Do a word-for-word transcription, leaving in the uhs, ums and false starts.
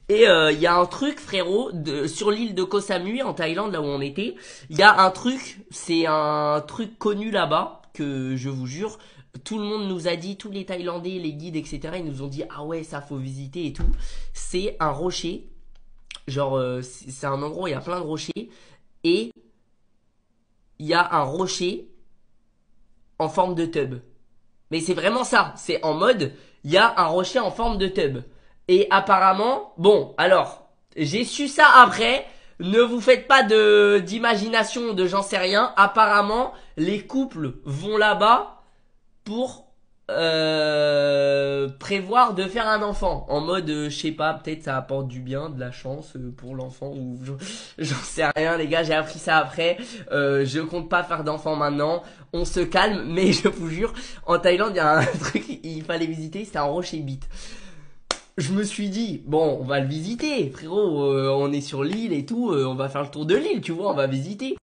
Et il euh, y a un truc, frérot, de, sur l'île de Koh Samui, en Thaïlande, là où on était. Il y a un truc, c'est un truc connu là-bas, que je vous jure, tout le monde nous a dit, tous les Thaïlandais, les guides, et cetera, ils nous ont dit, ah ouais, ça faut visiter et tout. C'est un rocher, genre, euh, c'est un endroit où il y a plein de rochers, et il y a un rocher en forme de tub. Mais c'est vraiment ça. C'est en mode, il y a un rocher en forme de tub. Et apparemment, bon, alors, j'ai su ça après. Ne vous faites pas de d'imagination, de j'en sais rien. Apparemment, les couples vont là-bas pour euh, prévoir de faire un enfant. En mode, euh, je sais pas, peut-être ça apporte du bien, de la chance euh, pour l'enfant ou j'en sais rien, les gars. J'ai appris ça après. Euh, je compte pas faire d'enfant maintenant. On se calme, mais je vous jure, en Thaïlande, il y a un truc il fallait visiter, c'était un rocher bite. Je me suis dit, bon, on va le visiter, frérot. Euh, on est sur l'île et tout, euh, on va faire le tour de l'île, tu vois, on va visiter.